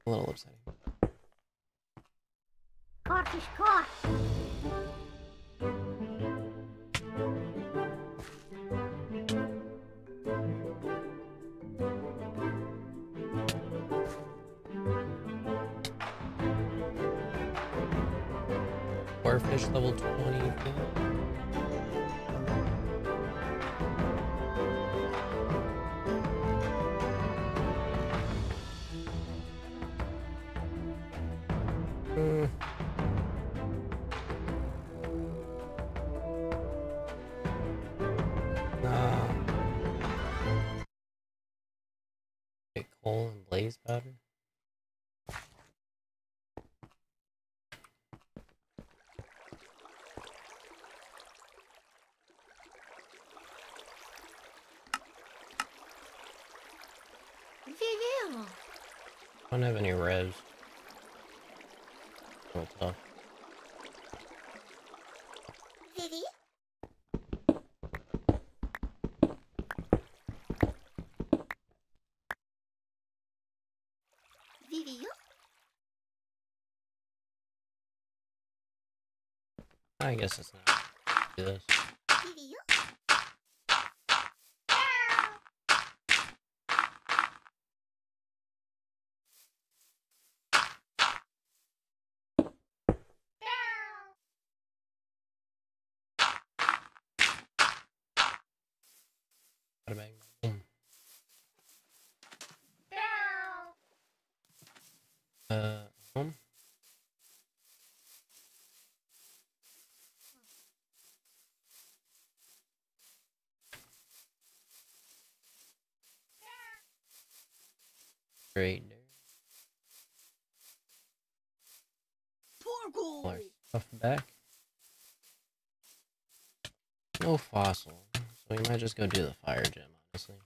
A little upsetting. Caught is caught. Fish level 20. Okay, coal and blaze powder. I don't have any res. Oh, tough. Vivi? Vivi? I guess it's not. Do this. Vivi? Bada bang, boom. Home. Great. More stuff back. No fossil. So we might just go do the fire gem, honestly.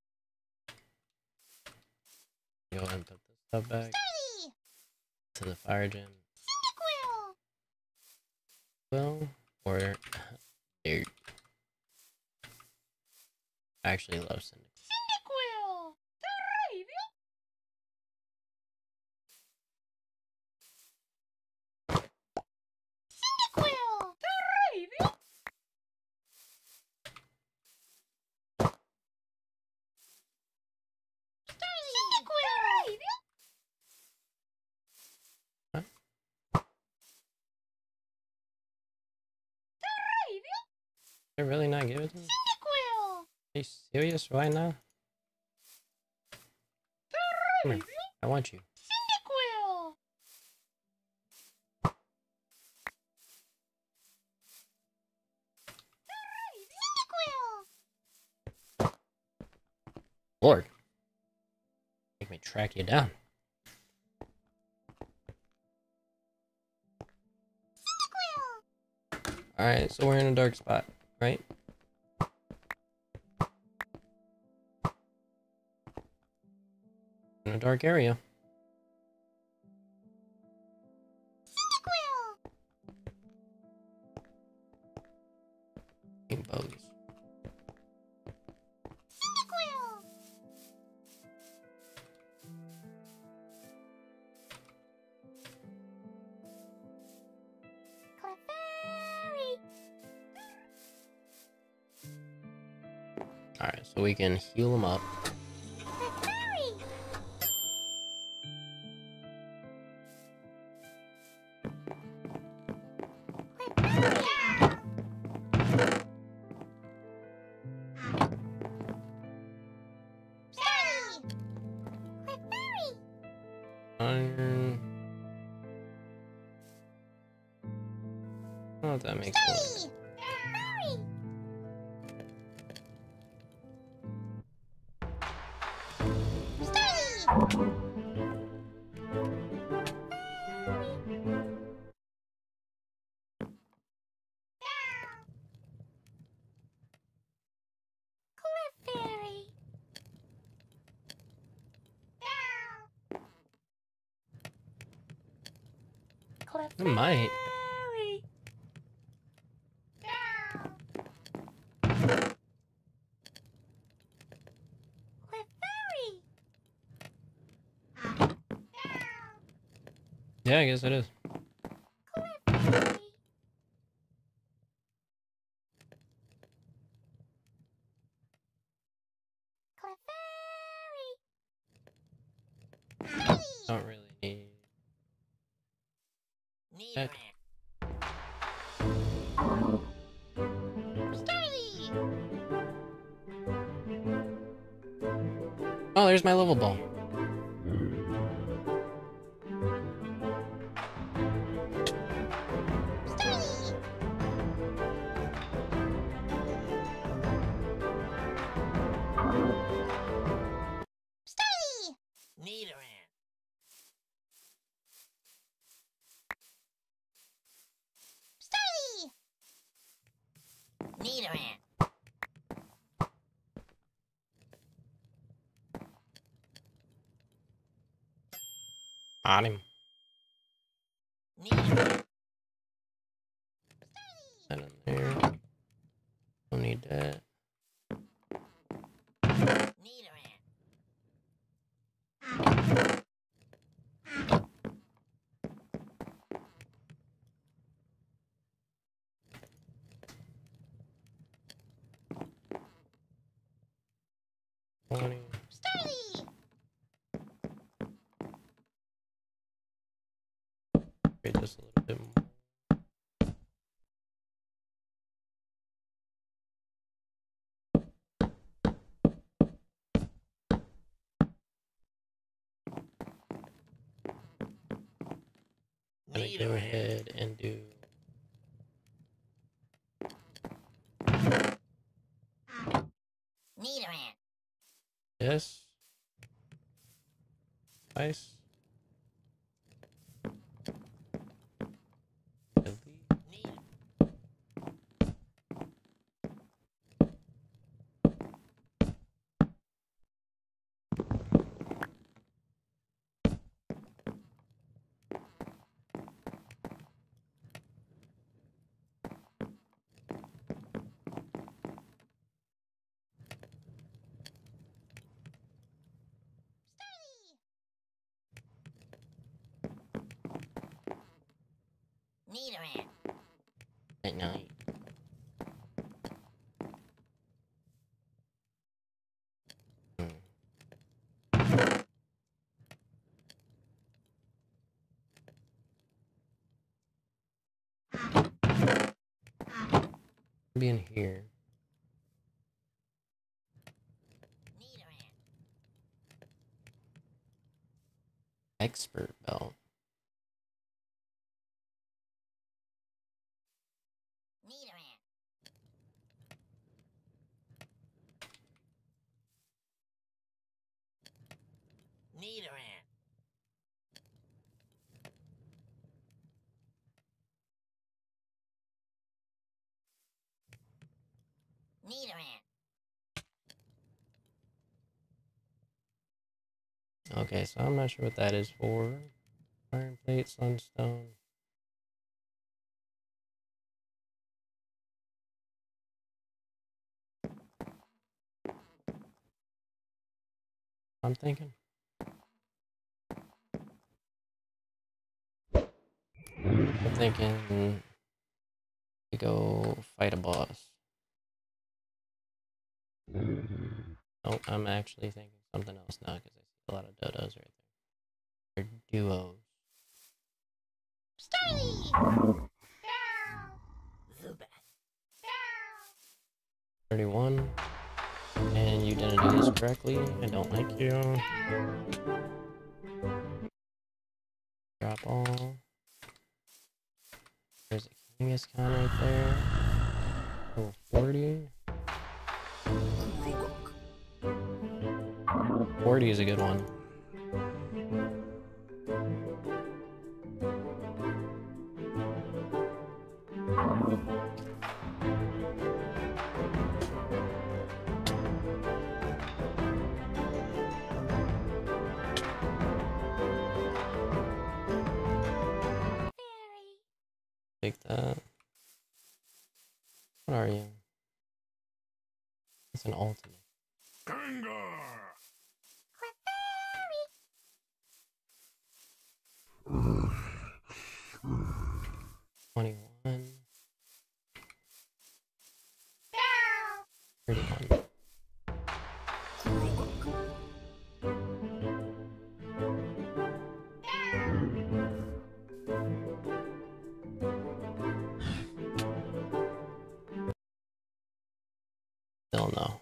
Go ahead and put this stuff back to the fire gem. Well, or dirt. I actually love Cyndaquil. Did I really not give it to me? Are you serious right now? Come here. I want you. Lord. Make me track you down. Alright, so we're in a dark spot, right? In a dark area. Bogus. Alright, so we can heal them up. Iron. Oh, that makes sense. I might. Yeah, I guess it is. Don't really need that. Oh, there's my level ball. On him. That in there. Don't need that. Wait just a little bit more. I'm gonna go ahead and do this. Nice. At night. Be in here. Expert belt. Okay, so I'm not sure what that is for. Iron plate, sunstone. I'm thinking. We go fight a boss. Oh, I'm actually thinking something else now because I see a lot of dodos right there. They're duos. 31. And you didn't do this correctly. I don't like you. Drop all. There's a Kingus con right there. Level 40. 40 is a good one. Take that. What are you? It's an ultimate. 21. 31. Still no.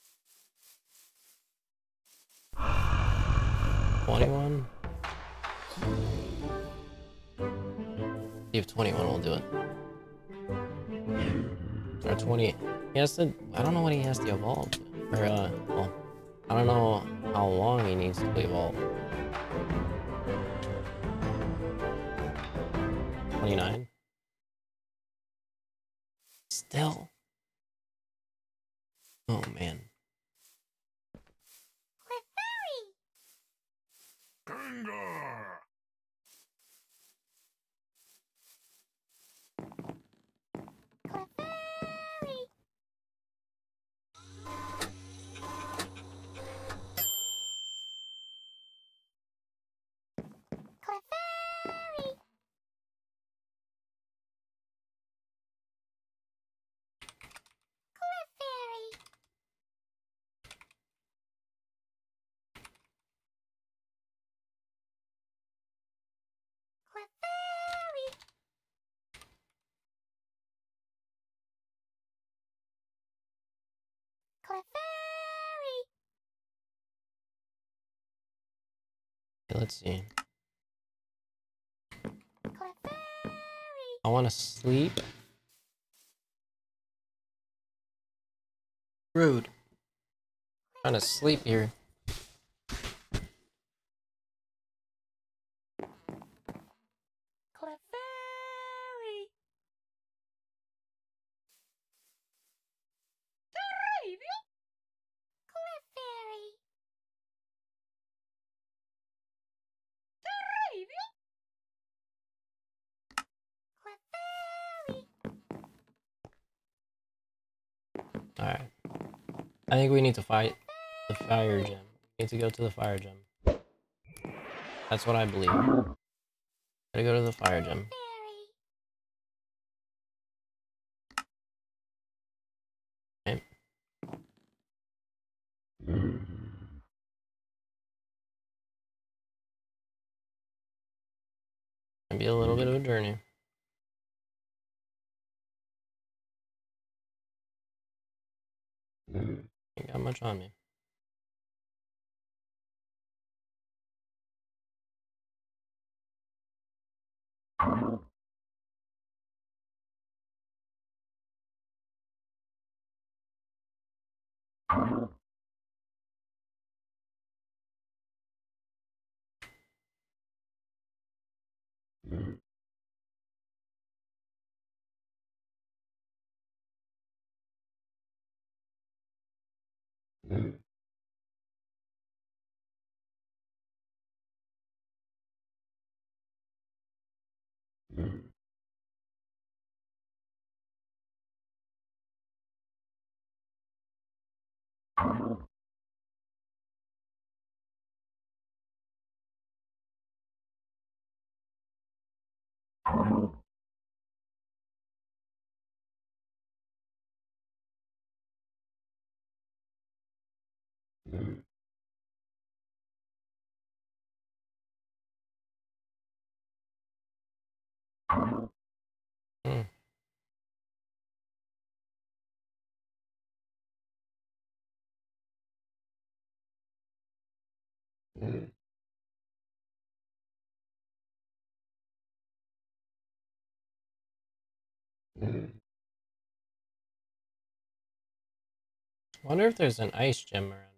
21. See if 21 will do it. Or 20. He has to. I don't know what he has to evolve to. Or, well, I don't know how long he needs to evolve. 29. Still. Oh man. Okay, let's see. I want to sleep. Rude. Trying to sleep here. Alright. I think we need to fight the fire gem. We need to go to the fire gem. That's what I believe. Gotta go to the fire gem. Okay. Might be a little bit of a journey. Ain't got much on me. Hmm. Wonder if there's an ice gem around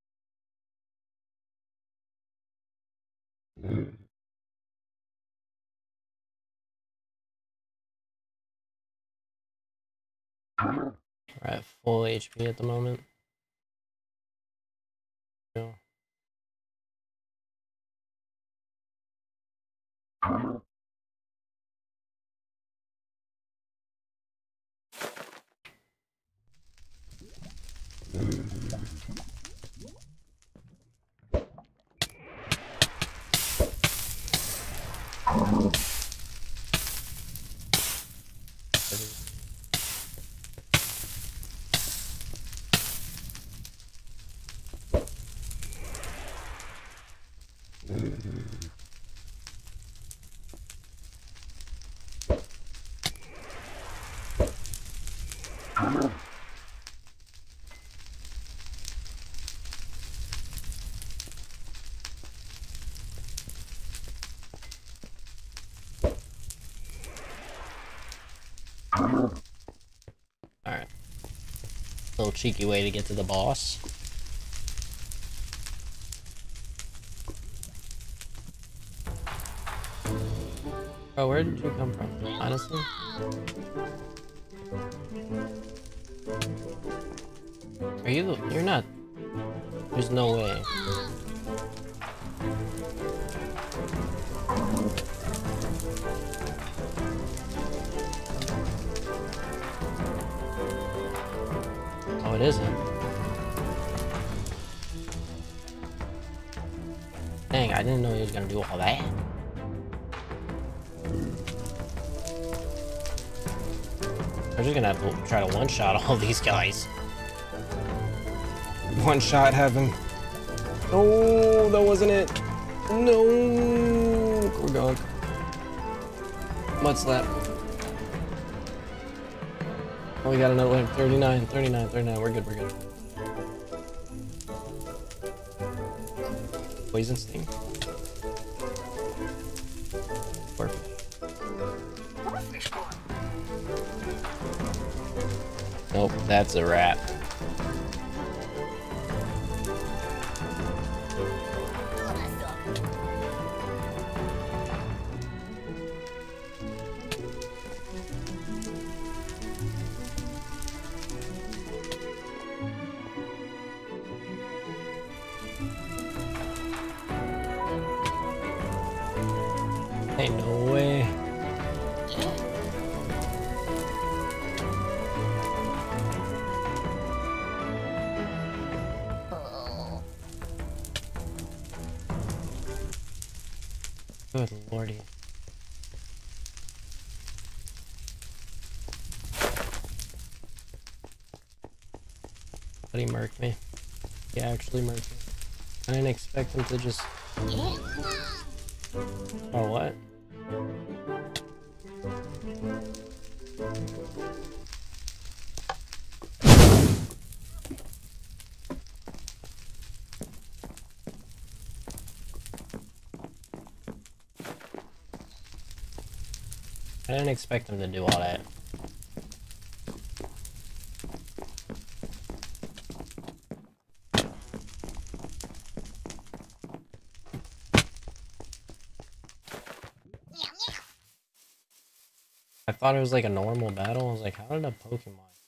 here. We're at full HP at the moment. Go. Alright. Little cheeky way to get to the boss. Bro, where did you come from? Honestly? Are you the- you're not- there's no way. Oh, it isn't. Dang, I didn't know he was gonna do all that. We're just gonna have to try to one-shot all these guys. One-shot heaven. Oh, that wasn't it. No. We're gone. What's left? Oh, we got another one. 39, 39, 39. We're good, we're good. Poison sting. Perfect. Nope, that's a wrap. Ain't no way. Good lordy. But he murked me. He actually murked me. I didn't expect him to just... Oh, what? I didn't expect him to do all that. I thought it was like a normal battle. I was like, how did a Pokemon